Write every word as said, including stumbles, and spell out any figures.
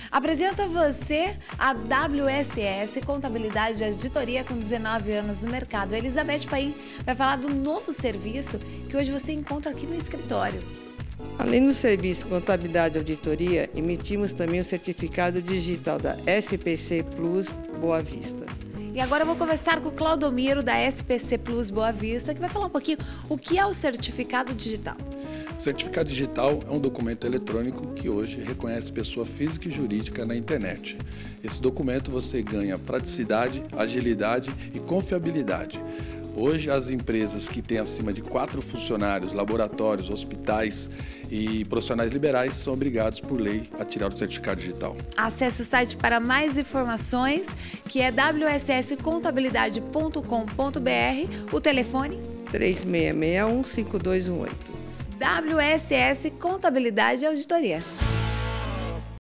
Apresenta você a W S S Contabilidade e Auditoria com dezenove anos no mercado. A Elizabeth Paim vai falar do novo serviço que hoje você encontra aqui no escritório. Além do serviço Contabilidade e Auditoria, emitimos também o certificado digital da S P C Plus Boa Vista. E agora eu vou conversar com o Claudomiro da S P C Plus Boa Vista, que vai falar um pouquinho o que é o certificado digital. O certificado digital é um documento eletrônico que hoje reconhece pessoa física e jurídica na internet. Esse documento você ganha praticidade, agilidade e confiabilidade. Hoje, as empresas que têm acima de quatro funcionários, laboratórios, hospitais e profissionais liberais são obrigados, por lei, a tirar o certificado digital. Acesse o site para mais informações, que é w s s contabilidade ponto com ponto b r, o telefone três seis seis um, cinco dois um oito. W S S Contabilidade e Auditoria.